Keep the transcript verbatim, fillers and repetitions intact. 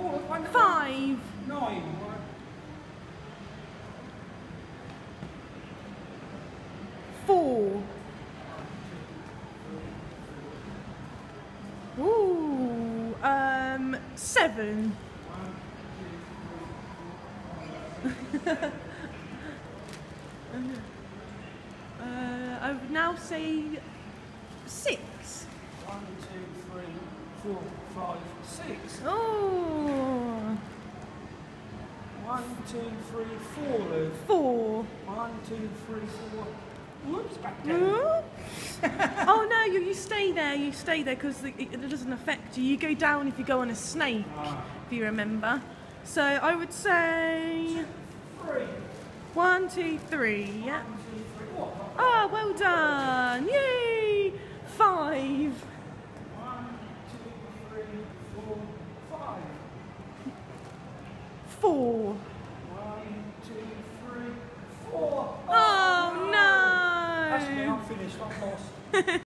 Oh, one, Five. Nine. One. Four. Ooh, um, seven. uh, I would now say six. One, two, three, four, five, six. Oh, One, two, three, four, Lou. four. One, two, three, four. Whoops, back down. Ooh. Oh no, you, you stay there, you stay there because it, it doesn't affect you. You go down if you go on a snake, Ah. if you remember. So I would say Three. one, two, three. Yeah. One, two, three, four. Ah, well done. Yay. Five. One, two, three, four, five. Four. One, two, three, four. Oh no. That's me, I'm finished, I'm lost.